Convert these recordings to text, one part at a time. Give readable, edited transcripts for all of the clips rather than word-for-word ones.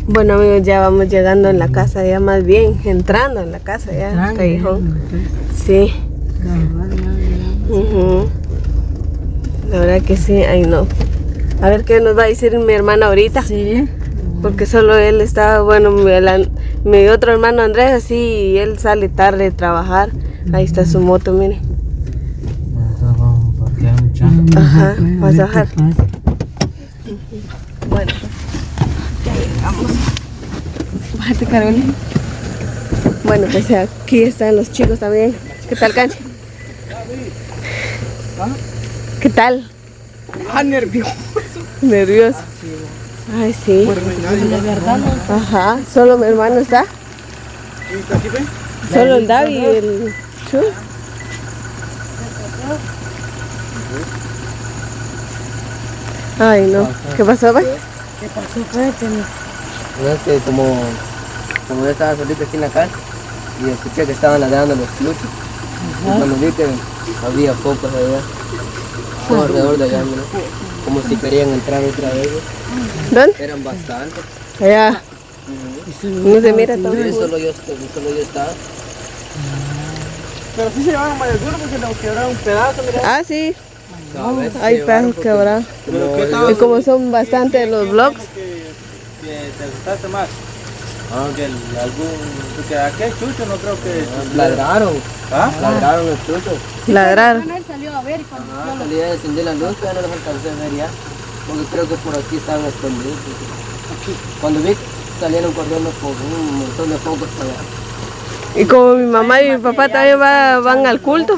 Bueno amigos, ya vamos llegando en la casa, ya más bien entrando en la casa, ya el callejón. Sí. La verdad que sí, ay no. A ver qué nos va a decir mi hermana ahorita. Sí. Porque solo él está, bueno, mi otro hermano Andrés, así, él sale tarde de trabajar. Ahí está su moto, miren. Ajá, vas a bajar. Bueno, ya llegamos. Bájate, Carolina. Bueno, pues aquí están los chicos también. ¿Qué tal, Cancha? ¿Qué tal? Nervioso. Nervioso. Ay, sí. De verdad no. Ajá, solo mi hermano está. ¿Quién está aquí, ve? Solo el David y el Chu. Ay, no. ¿Qué pasó, pues? ¿Qué pasó? Cuénteme. Es que como yo estaba solito aquí en la casa y escuché que estaban ladrando los chuchos. Y cuando vi que había pocos allá, todo alrededor de allá, ¿no? Como si querían entrar otra vez. ¿Dónde? Eran bastantes. Allá. No se mira todo. Sí, solo yo estaba. Pero sí se llevaron más duro porque nos quebraron un pedazo, mira. Ah, sí. ¿Sabes? Hay pedazos quebrados. Y como son bastantes los blogs. Que te asustaste más. Porque aquel chucho no creo que... Ladraron. ¿Ah? Ladraron los chuchos. Ladrar. Él salió a ver y cuando vio Salí a encender la luz, pero no los alcancé a ver ya. Porque creo que por aquí estaban escondidos. Cuando vi que salieron corriendo por un montón de focos para allá. Y como mi mamá y mi papá también van al culto.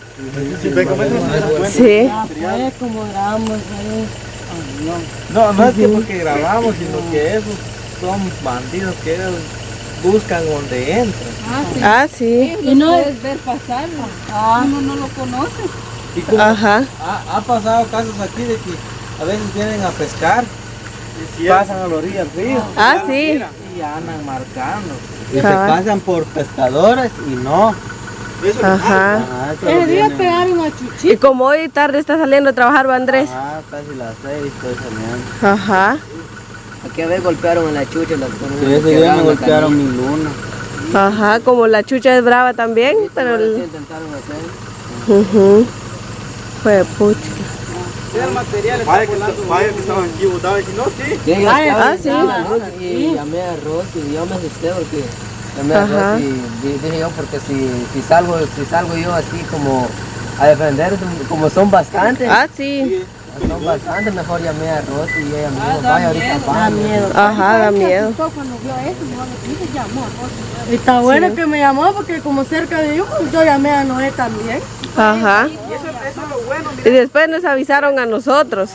Sí. fue como grabamos ahí. No es que porque grabamos, sino que esos son bandidos que ellos buscan donde entran. Ah, sí. Y no puedes ver pasar. Uno no lo conoce. Y como Ajá. ha pasado casos aquí de que a veces vienen a pescar, pasan a la orilla del río. Ah, sí. Y andan marcando. Y se pasan por pescadores y no. Ajá. Eso Ese día vienen. pegaron a Y Chuchito. como hoy tarde está saliendo a trabajar, ¿va Andrés? Casi las 6 estoy saliendo. Ajá. Aquí a ver golpearon en la chucha. Sí, ese día me golpearon mi luna. Ajá, como la chucha es brava también, pero... Intentaron hacer. Fue pucha. Vaya que estaban aquí botados y no, sí. Sí, yo Ah, estaba sí. en la luna y llamé a Rosy y yo me asusté porque llamé a Ajá. Rosy y dije yo porque si salgo yo así como a defender, como son bastantes, Ah, sí. mejor llamé a Rosy y ella me dijo, vaya ahorita Da vamos. miedo. Ajá, da miedo. Cuando vio eso, mejor le llamó a Rosy. Y está bueno que me llamó porque como cerca de yo llamé a Noé también. Ajá. Y eso es lo bueno, Y después nos avisaron a nosotros.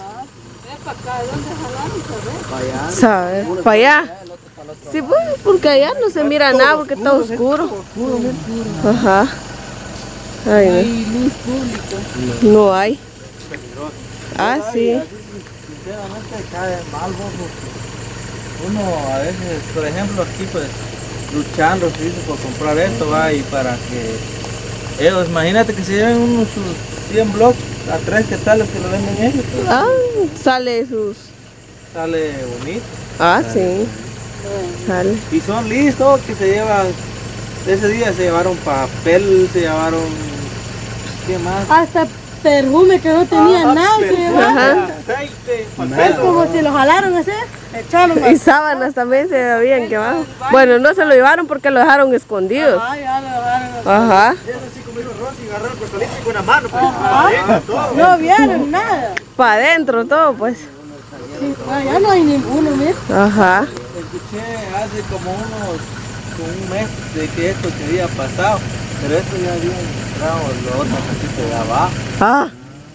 ¿Sabes? Para allá. Sí, pues, porque allá no se mira nada porque está oscuro. Ajá. Ay, Hay luz pública. no. No hay. Ah, sí. sinceramente cae mal, uno a veces, por ejemplo, aquí pues luchando se dice, por comprar esto, va, y para que ellos, imagínate que se lleven unos sus 100 blogs a 3 quetzales que lo venden ellos, pues, Ah, sale sus... sale bonito. Ah, sí. Sale. Y son listos que se llevan, ese día se llevaron papel, se llevaron, ¿qué más? Hasta perfume que no tenía nada se llevaron. Ajá. Aceite, Es como si lo jalaron así, echaron Y sábanas también se habían quemado. Bueno, no se lo llevaron porque lo dejaron escondidos. Ay, ya lo dejaron. Ajá. Es así como dijo Rosy, agarrar el costalito con una mano, pues, todo. No vieron nada. Para adentro todo, pues. Sí, ya no hay ninguno, mira. Ajá. Escuché hace como un mes de que esto que había pasado, pero esto ya había entrado la otra casita de abajo. Ah,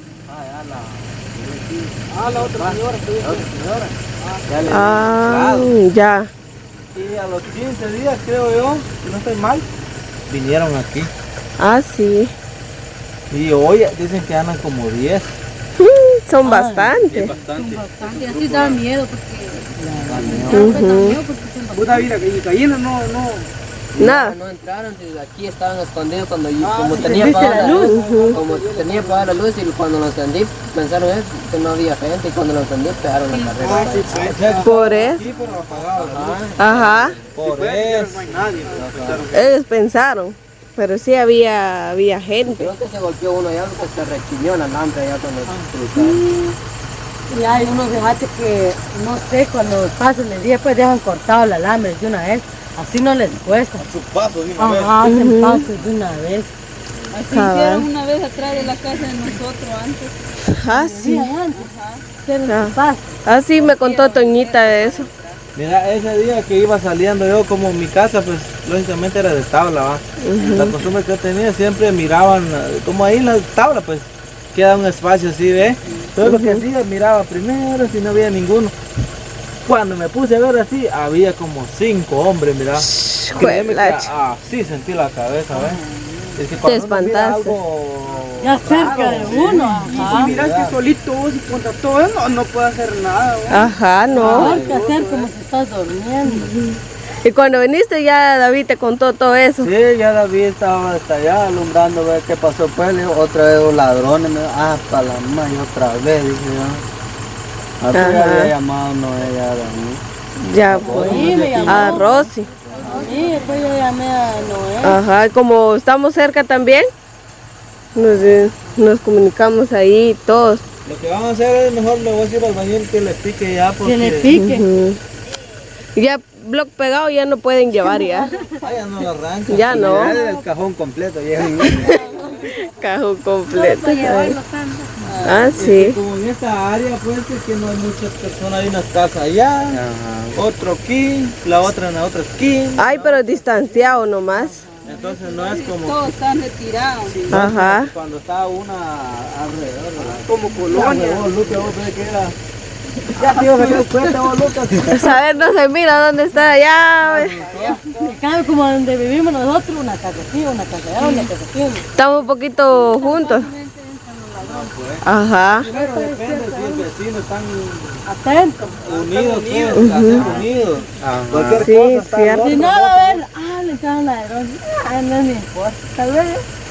La otra señora. Ya le ah, habían entrado. ya. Y a los 15 días, creo yo, si no estoy mal, vinieron aquí. Ah, sí. Y hoy dicen que andan como 10. Son bastantes. Bastante. Bastante, así da miedo porque... Ujú. Puta vida, que gallina Nada. No entraron, aquí estaban escondidos cuando yo, como tenía apagada la luz, como tenía apagada la luz y cuando lo encendí pensaron que no había gente y cuando lo encendí pegaron la carrera. Por eso. Sí, pero apagado. Ajá. Por eso. No hay nadie. Ellos pensaron. Pero sí había gente. Creo que se golpeó uno allá porque se rechiñó el alambre allá cuando cruzaron. Y hay unos, fíjate que, no sé, cuando pasan el día, pues dejan cortado el alambre de una vez. Así no les cuesta. Su paso de una vez. Ajá, hacen pasos de una vez. Así Cabal. hicieron una vez atrás de la casa de nosotros antes. Ah, sí. Hacen Ah. su paso. Ah, sí, me contó Toñita de eso. Mira, ese día que iba saliendo yo, como mi casa, pues lógicamente era de tabla, ¿va? La costumbre que yo tenía, siempre miraban, como ahí la tabla, pues queda un espacio así, ¿ve? Todo lo que hacía, miraba primero si no había ninguno. Cuando me puse a ver así, había como 5 hombres, mira. Créeme que así sentí la cabeza, ¿ves? Es que cuando uno mira espantaste. algo Ya cerca de uno. Si miras que solito vos y contra todo, no puede hacer nada. ¿no? Ajá, no. Hay que hacer como si estás durmiendo. Y cuando viniste ya David te contó todo eso. Sí, ya David estaba hasta allá alumbrando, ver qué pasó, pues, le digo, otra vez los ladrones, me dijo, para la madre, otra vez, dije yo. Así Ajá. había llamado Noé ya a mí. Ya, pues. Sí, me llamó. A Rosy. Sí, después yo llamé a Noé. Ajá, y como estamos cerca también, nos comunicamos ahí todos. Lo que vamos a hacer es mejor le voy a decir al bañil que le pique ya porque... Que le pique. Ujú. Ya bloque pegado ya no pueden llevar ya. Ah, ya no lo arranca. Ya no. Ya el cajón completo, ya. Cajón completo. Ah, sí. Como en esta área pues es que no hay muchas personas, hay unas casas allá, otro aquí, la otra en la otra esquina. Ay, pero distanciado nomás. Entonces no es como Todos están retirados. Ajá. cuando está una alrededor, ¿verdad? Como colonia. Vos, Lucas, vos ves que era... Ya tío, me dio cuenta vos, Lucas. A ver, no se mira dónde está allá. En cambio, como donde vivimos nosotros, una casa aquí, una casa allá, una casa aquí. Estamos un poquito juntos. Ajá. Pero depende si el vecino están Atentos. unidos, pues, hacer unidos. Cualquier Sí, cosa está cierto. Si no va a ver, le echaron ladrón. No me importa. Tal vez.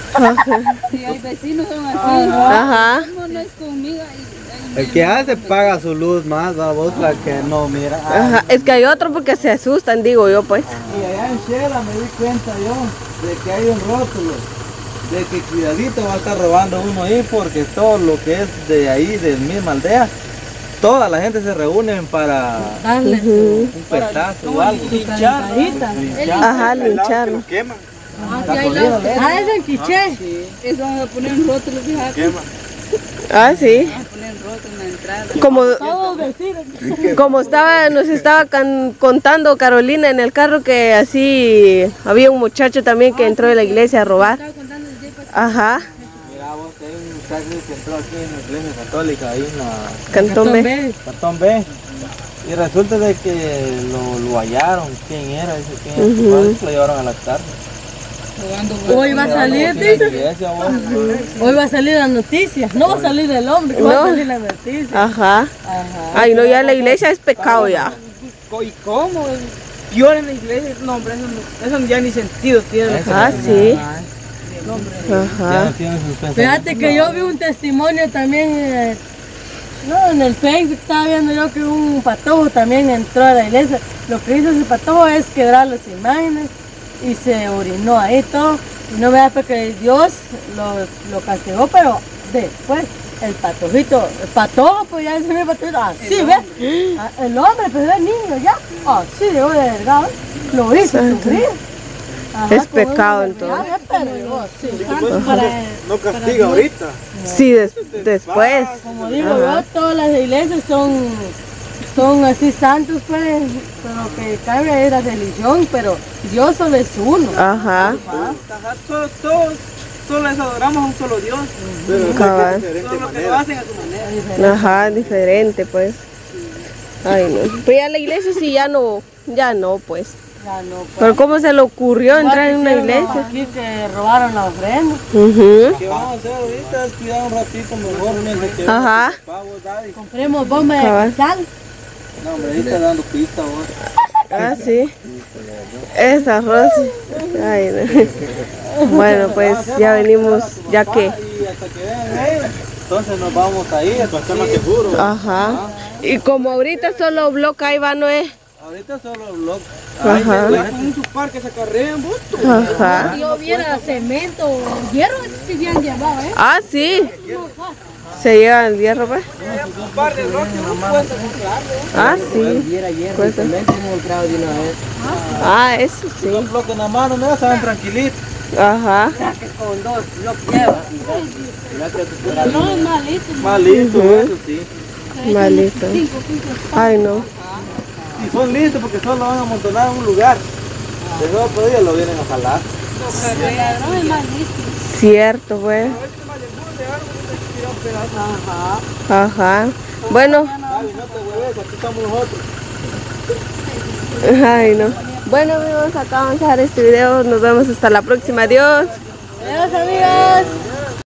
Si hay vecinos son así. Ajá. ¿Cómo no es conmigo? El que hace paga su luz más, va vos la que no mira. Ajá. Es que hay otros porque se asustan, digo yo, pues. Y allá en Shela me di cuenta yo de que hay un rótulo de que cuidadito va a estar robando uno ahí porque todo lo que es de ahí, de la misma aldea, toda la gente se reúne para Darle su un petazo o algo. calentadita. Ajá, lincharlo. Quema. Es en quiché. Eso vamos a poner un rótulo, fíjate. Ah, sí. Vamos a poner rótulo en la entrada. Como, Todos vecinos. como nos estaba contando Carolina en el carro que así había un muchacho también que entró de la iglesia a robar. Ajá. Mira vos que hay un muchacho que entró aquí en la iglesia católica, ahí en la Cantón B. Cantón B. Y resulta de que lo hallaron, quién era, dice quién es su padre, lo llevaron a la cárcel. Hoy va a salir, dice. Hoy va a salir la noticia. No va a salir del hombre, va a No. salir la noticia. Ajá. Ajá. Ay, no, ya la iglesia es pecado ya. ¿Y cómo? Yo en la iglesia, no, hombre, eso ya ni sentido tiene. Ah, sí. Ya Ajá. no tiene sus pensamientos. Fíjate que yo vi un testimonio también, no, en el Facebook estaba viendo yo que un patojo también entró a la iglesia. Lo que hizo ese patojo es quebrar las imágenes y se orinó ahí todo. Y no vea porque Dios lo castigó, pero después el patojito, el patojo, pues ya ese mismo patojito, así, ¿ves? El hombre, pues el niño ya, así llegó de delgado, lo hizo sufrir. Ajá, Es como pecado, una entonces. enfermedad, pero llegó, sí, No castiga ahorita. Sí, después. como digo yo, todas las iglesias son así santos, pues, pero que cabe es la religión, pero Dios solo es uno. Ajá. Ajá, todos solo les adoramos a un solo Dios. Cabal. Solo que lo hacen a su manera. Ajá, diferente, pues. Ay, no. Pero ya la iglesia sí ya no, pues. Ya no, pues. Pero ¿cómo se le ocurrió entrar en una Igual que hicieron iglesia? aquí que robaron la ofrenda. Ujú. ¿Qué vamos a hacer ahorita? Es cuidar un ratito mejor, mientras que Ajá. pavos, daddy. Compremos bomba de Cabal. cristal. No, hombre, ahí está dando pista vos. Ah, sí. Esa Rosy. Ay, no. Bueno, pues ya venimos, ya que. Y hasta que vean ellos, entonces nos vamos a ir para estar más seguros. Ajá. Y como ahorita solo bloque ahí va, ¿no es? Ahorita solo blog. Ajá. En su parque se carrean, vos. Ajá. Si yo viera cemento o hierro, si bien llevado, ¿eh? Ah, sí. Se lleva el hierro, pues. Un par de bloques, no cuesta comprarlo. Ah, sí. Viera ayer, Pues, también hemos entrado de una vez. Ah, eso sí. Los bloques en la mano, mira, saben tranquilitos. Ajá. Que con 2 bloques lleva. Mira que te espera. No es malito. Más listo, eso sí. Malito. Ay, no. Y son listos porque solo van a amontonar en un lugar. Desde otro día lo vienen a jalar. El ladrón es malito. Cierto, pues. Ajá. Bueno. Gaby, no te hueves, aquí estamos nosotros. Ay, no. Bueno, amigos, acá vamos a dejar este video. Nos vemos hasta la próxima. Adiós. Adiós, amigos.